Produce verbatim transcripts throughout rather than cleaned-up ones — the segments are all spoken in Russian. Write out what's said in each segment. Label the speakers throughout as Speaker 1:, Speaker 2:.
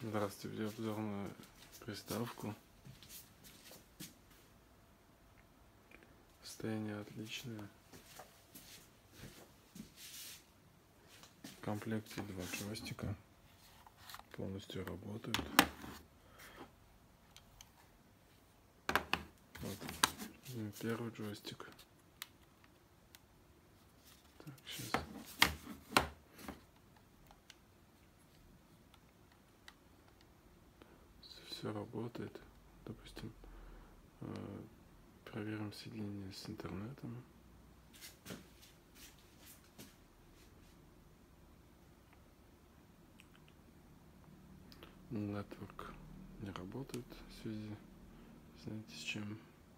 Speaker 1: Здравствуйте, видеообзорную приставку. Состояние отличное. В комплекте два джойстика. Полностью работают. Вот первый джойстик. Так, сейчас. Все работает. Допустим, проверим соединение с интернетом. Network не работает в связи, знаете, с чем?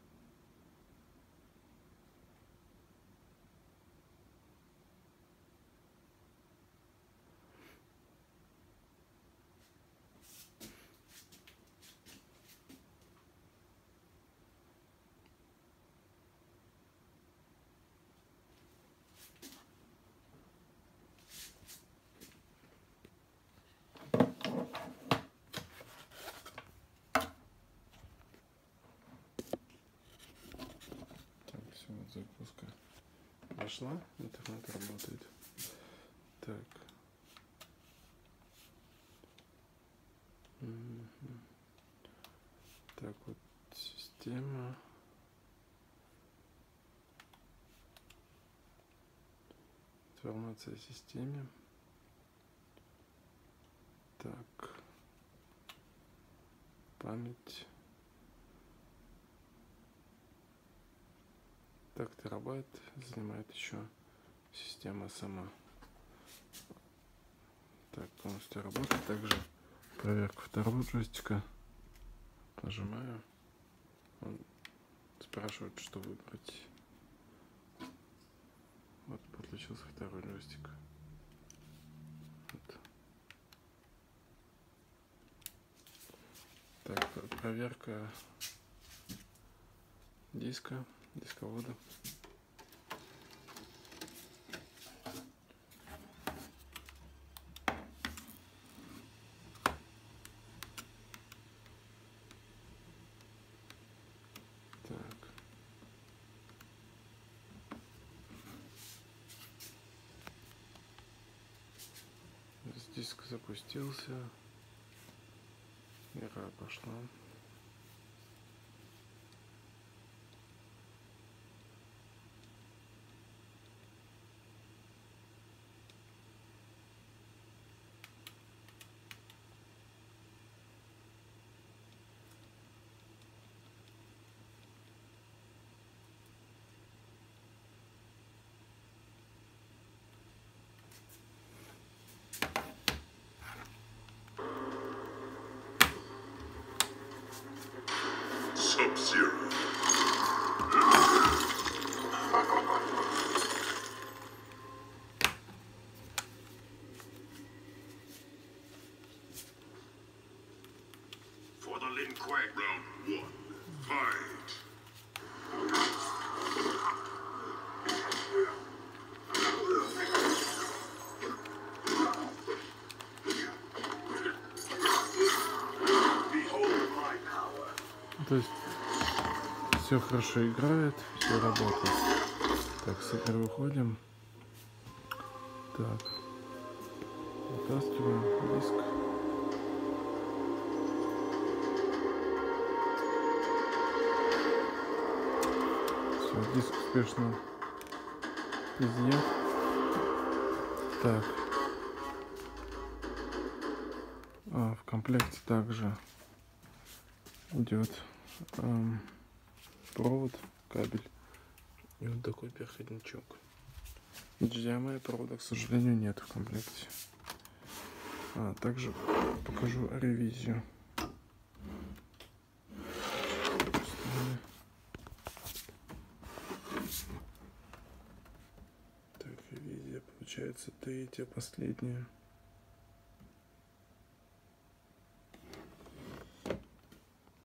Speaker 1: Вот загрузка пошла, интернет работает. Так. Угу. Так вот, система. Информация о системе. Так. Память. Так, терабайт занимает еще система сама. Так, полностью работает. Также проверка второго джойстика. Нажимаю. Он спрашивает, что выбрать. Вот подключился второй джойстик. Вот. Так, проверка диска. Дисковода. Так. Диск запустился. Игра пошла.
Speaker 2: Sub-Zero. For the Lin Kuei, round one, fight. Behold my power.
Speaker 1: То есть все хорошо играет, все работает. Так, с игры выходим. Так, вытаскиваем диск. Все, диск успешно изъят. Так, а, в комплекте также идет эм, провод, кабель и вот такой переходничок. эйч ди эм ай провода, к сожалению, нет в комплекте. А также покажу ревизию. Так, ревизия получается третья, последняя.